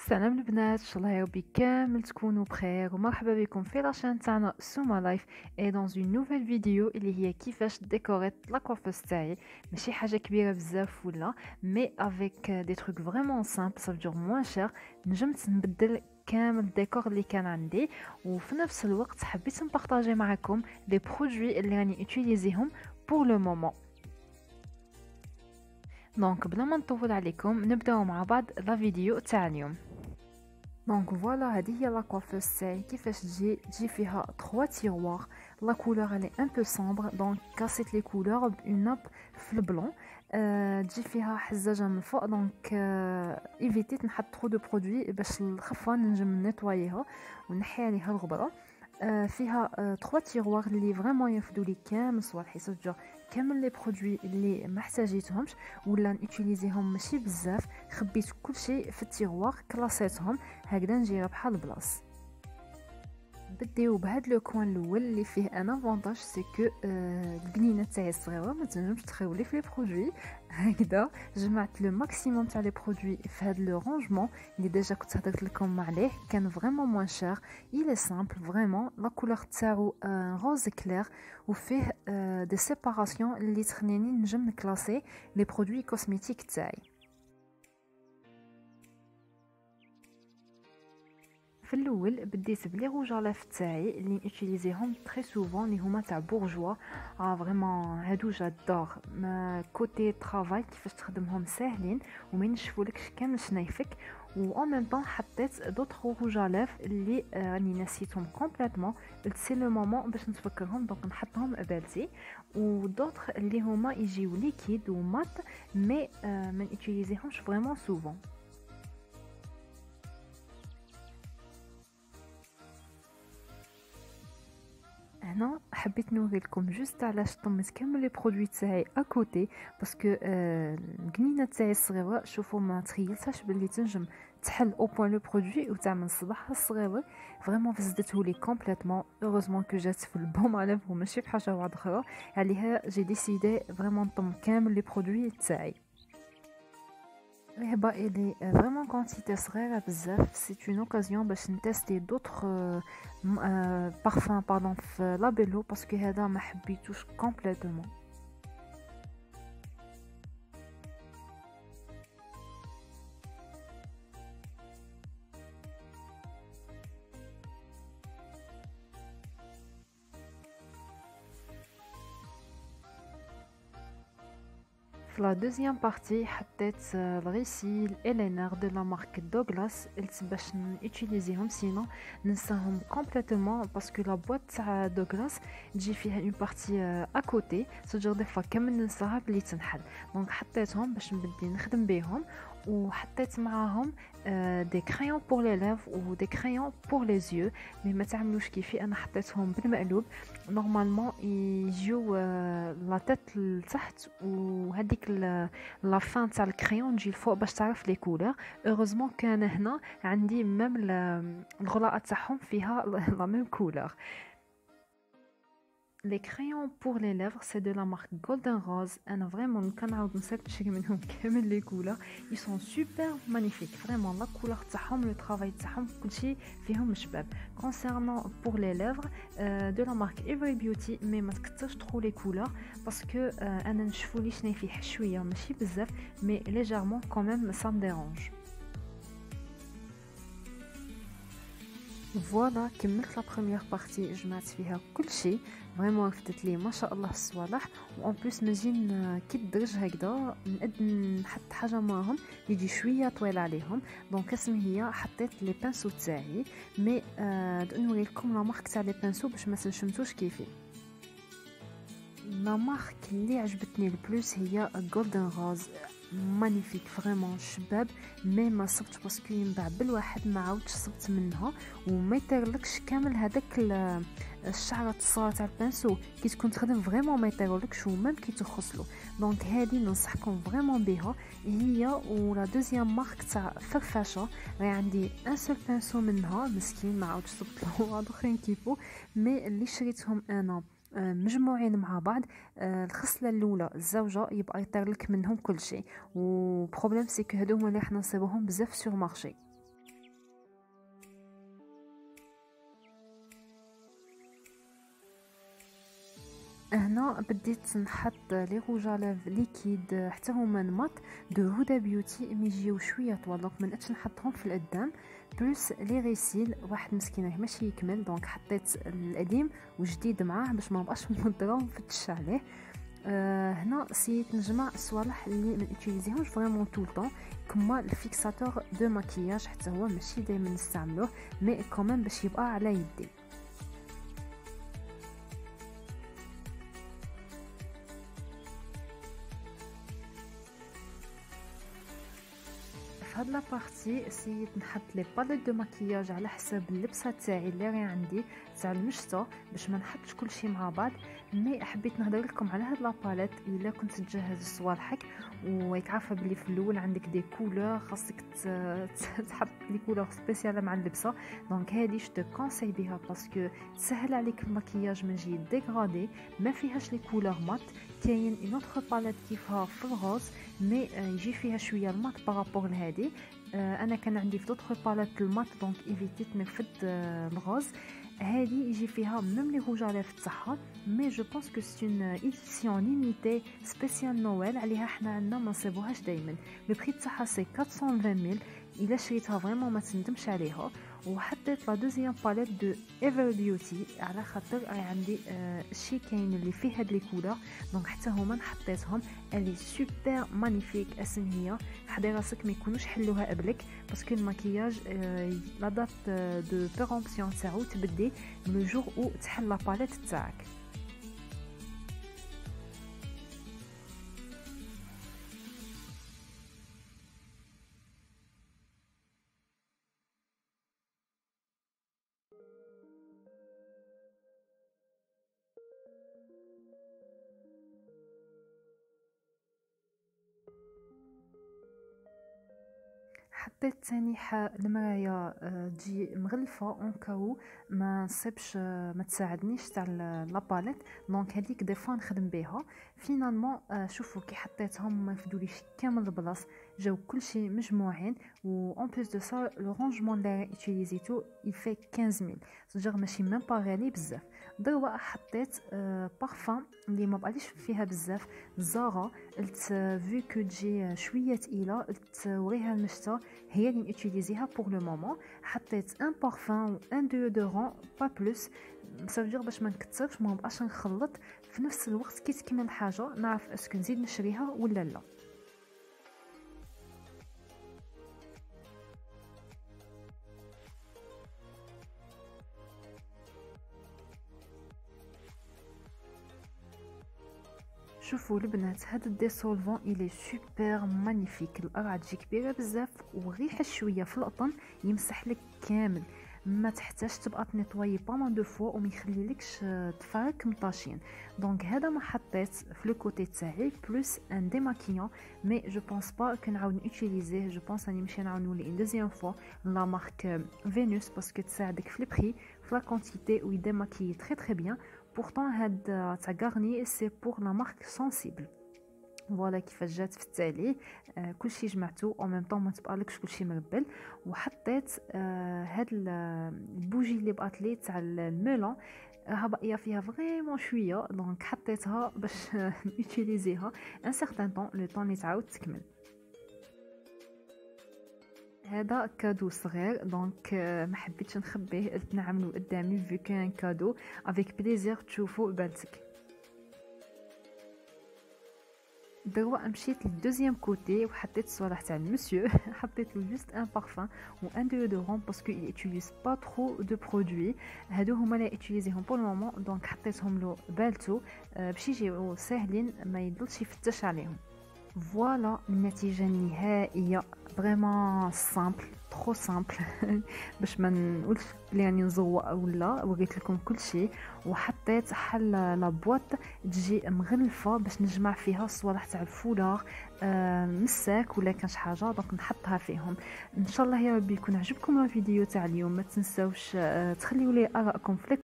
السلام البنات، ان شاء الله يا ربي كامل تكونوا بخير ومرحبا بكم في لاشين تاعنا سوما لايف اي دون اون نوفيل فيديو اللي هي كيفاش ديكوريت لا كوافوس تاعي. ماشي حاجه كبيره بزاف ولا مي افيك دي تروك فريمون سامبل سا فدور موان شير. نجمت نبدل كامل الديكور اللي كان عندي، وفي نفس الوقت حبيت نبارطاجي معكم لي برودوي اللي راني اوتيليزيهم بور لو مومون. دونك بلا ما نطول عليكم نبداو مع بعض لا فيديو تاع اليوم. دونك فوالا هذه هي لا كوافوس تاعي كيفاش تجي فيها 3 تيروار. لا كولور الي ان بو سومبر، دونك كاسيت لي كولور بون ناب في البلون. تجي فيها حزاجه من الفوق، دونك ايفيتيت نحط ترو دو برودوي باش الخفه نجم نيطواييها ونحي عليها الغبره. فيها 3 تيروار اللي فريمون ينفدوا لي كامل صوالح، يسجل كامل لي برودوي اللي ما احتاجيتهمش ولا نوتيليزيهم ماشي بزاف. خبيت كل شيء في التيروار، كلاسيتهم هكذا نجي رابحه البلاص. بديو بهاد لو كوان الاول اللي فيه ان افونتاج سي كو القنينه تاعي الصغيره ما تنجمش تخاولي في لي برودوي. هكذا جمعت لو ماكسيموم تاع لي برودوي في هاد لو رونجمون اللي ديجا كنت هضرت لكم عليه. كان فريمون موان شير، il est simple فريمون. لا كولور تاعو روز كلير وفيه دي سيباراسيون اللي تخليني نجم نكلاسي لي برودوي كوسميتيك تاعي. في الاول بديت بلي روج الاف تاعي اللي نوتيليزيهم تري سوفون اللي هما تاع بورجوا. فريمون هادو جادور ما كوتي طرافاي كيفاش تخدمهم ساهلين وما ينشفولكش كامل شنايفك. و ان ميم طون حطيت دوطخ روج الاف اللي راني نسيتهم كومبليتوم، قلت سي لو مومون باش نتفكرهم دونك نحطهم بالتي. و دوطخ اللي هما يجيو ليكيد ومات مي ما نوتيليزيهمش فريمون سوفون. هنا حبيت نوريلكم جوست علاش طميت كامل لي برودوي تاعي اكوتي، باسكو القنينه تاعي الصغيره شوفوا ما تخيلتهاش باللي تنجم تحل او بوين لو برودوي وتاع من صباحها الصغيره. فريمون فزدته لي كومبليتوم. اوروزمون كو جات في البوم على وماشي في حاجه واحده اخرى، عليها جي ديسيدي فريمون نطم كامل لي برودوي تاعي. الهبه الي فريمون كونتيتي صغيره بزاف. سي اون اوكازيون باش نتيستي دوطخ بارفان باردون في لابيلو باسكو هذا ما حبيتوش كومبليتومون. في لا دوزيام بارتي حطيت الغسيل الينار دو لا مارك دوغلاس باش نوتيليزيهم، سينو ننساهم كومبليتومون باسكو لا بواط تاع دوغلاس تجي فيها اون بارتي اكوتي سجر دي فوا كامل ننساها بلي تنحل. دونك حطيتهم باش نبدي نخدم بيهم، وحطيت معاهم دي كريون بور لي ليف و دي كريون بور لي زيو. مي ما تعملوش كيفي انا حطيتهم بالمقلوب. نورمالمون يجيو لا تيت لتحت وهذيك لا فان تاع الكريون تجي الفوق باش تعرف لي كولور. اوروزمون كان هنا عندي ميم الغلاء تاعهم فيها لا ميم كولور. Les crayons pour les lèvres c'est de la marque Golden Rose. انا فريمون كنعاود نصيفط نشري منهم كامل لي كولور. ils sont super magnifiques فريمون. لا كولور تاعهم لو طرافاي تاعهم كلشي فيهم شباب. concernant pour les lèvres de la marque Every Beauty مي ما تكثرش ترو لي كولور باسكو انا نشفولي شنايفي شويه ماشي بزاف مي ليجيرمون كوميم سا مديرونج. فوالا كملت لا بروميير بارتي جمعت فيها كل شيء فريمون رفدت لي ما شاء الله الصوالح. وان بليس نجي كي الدرج هكذا نقد نحط حاجه معاهم يجي شويه طويل عليهم. دونك اسمي هي حطيت لي بانسو تاعي مي نوريلكم لا مارك تاع لي بانسو باش ما تنشمتوش كيفي. لا مارك اللي عجبتني البلوس هي جولدن روز. مانيفيك فريمون شباب. مي ما صبتش باسكو ينباع بالواحد ما عاودش صبت منها وما يطيرلكش كامل هذاك الشعره الصغار تاع البانسو كي تكون تخدم فريمون ما يطيرولكش ومام كي تغسلو. دونك هذه ننصحكم فريمون بها هي. ولا دوزيام مارك تاع فرفشه راهي عندي ان سول بانسو منها مسكين ما عاودش صبت له واحد اخرين كيفو. مي اللي شريتهم انا مجموعين مع بعض. الخصله الاولى الزوجه يبقى يطير لك منهم كل شيء، وبروبليم سي كو هادو هما اللي حنا نصيبوهم بزاف سور مارشي. هنا بديت نحط لي روج على ليكيد حتى هما نمط دو هدى بيوتي مي يجيو شويه طوال، دونك منقدش نحطهم في القدام بلوس لي غيسيل واحد مسكين ماشي يكمل، دونك حطيت القديم وجديد معاه باش ما نبقاش مضره ونفتش عليه. هنا سيت نجمع الصوالح اللي ما نوتيليزيهمش فريمون طول طون، كما الفيكساتور دو ماكياج حتى هو ماشي دائما نستعملوه مي كمان باش يبقى على يدي. في هاد لابارتي سيت نحط لي باليت دو ماكياج على حساب اللبسه تاعي اللي راه عندي تاع المشطه باش ما نحطش كلشي مع بعض. مي حبيت نهضر لكم على هاد لاباليت الا كنت تجهز صوالحك ويك عارفه بلي في الاول عندك دي كولور خاصك تحط لي كولور سبيسيال مع اللبسه، دونك هادي جو تو كونساي بها باسكو تسهل عليك المكياج ما يجي ديغرادي، ما فيهاش لي كولور مات. كاين اون اوتر باليت كيفها في الغوز مي يجي فيها شويه المات بارابور لهادي. انا كان عندي في دوطخ باليت المات دونك ايفيتيت نرفد الغوز. هادي يجي فيها ميم لي روج على تاعها مي جو بونس كو سي اون ايديسيون ليميتي سبيسيال نويل عليها حنا عندنا ما نصيبوهاش دائما. لو بري تاعها سي 420,000 الا شريتها فريمون ما تندمش عليها. وحطيت لا دوزيام باليت دو ايفر بيوتي على خاطر عندي شي كاين اللي فيه هاد لي كولور دونك حتى هما حطيتهم. الي سوبر مانيفيك اسم هي حدي راسك ما يكونوش حلوها قبلك باسكو الماكياج لا دات دو بيرامبسيون تاعو تبدي لو جور او تحل لا باليت تاعك. حطيت ثاني المرايه تجي مغلفه اون كاو ما نصيبش ما تساعدنيش تاع لاباليت، دونك هذيك دي فوا نخدم بها. فينالمون شوفوا كي حطيتهم ما يفدوليش كامل البلاص، جاو كلشي مجموعين. و اون بليس دو سا لو رونجمون اللي يوتيليزيتو يفي 15,000 سجر ماشي ميم با غالي بزاف. دروا حطيت بارفان اللي ما بقاليش فيها بزاف زارا، قلت فيو كو تجي شويه ثقيله قلت وريها المشتا هي اللي نوتيليزيها بور لو مومون. حطيت ان بارفان و ان ديودورون با بلوس مسافجر باش ما نكثرش ما نبقاش نخلط في نفس الوقت كي تكمل الحاجه نعرف اسكو نزيد نشريها ولا لا. شوفوا البنات هذا الديسولفون الي سوبر مانيفيك، القرعه تجي كبيره بزاف وريحه شويه في القطن يمسح لك كامل، ما تحتاج تبقى تنيطواي با مان دو فوا وما يخليلكش تفارك مطاشين. دونك هذا ما حطيت في لو كوتي تاعي بلوس ان ديماكيون مي جو بونس با كنعاود نوتيليزيه. جو بونس راني ماشي نعاود نولي ان دوزيام فوا لا مارك فينوس باسكو تساعدك في البري في لا كونتيتي و يديماكي تري تري بيان. pourtant هاد تاع غارني سي بور لا مارك سونسيبل. فوالا كيفاش جات في التالي كلشي جمعته او ميم طون ما تبقالكش كلشي مربل. وحطيت هاد البوجي اللي بقات لي تاع الميلون راها باقيه فيها فريمون شويه دونك حطيتها باش نوتيليزيها ان سيغتان طون لو طون اللي تعاود تكمل. هذا كادو صغير دونك ما حبيتش نخبيه قلت نعملو قدامي فيو كان كادو افيك بليزير تشوفو بالتك. دروا مشيت للدوزيام كوتي وحطيت الصوالح تاع المسيو حطيت له جوست ان بارفان و ان ديودورون باسكو يوتيليز با ترو دو برودوي. هادو هما اللي يوتيليزيهم بور المومون دونك حطيتهم له بالتو باش يجيو ساهلين ما يضلش يفتش عليهم. فوالا النتيجه النهائيه فريمون سامبل ترو سامبل باش ما نقولش بلي راني نزوق ولا وريت لكم كل شيء. وحطيت حل لا بواط تجي مغلفه باش نجمع فيها الصوالح تاع الفولار مساك ولا كان شي حاجه دونك نحطها فيهم. ان شاء الله يا ربي يكون عجبكم الفيديو تاع اليوم. ما تنساوش تخليوا لي ارائكم في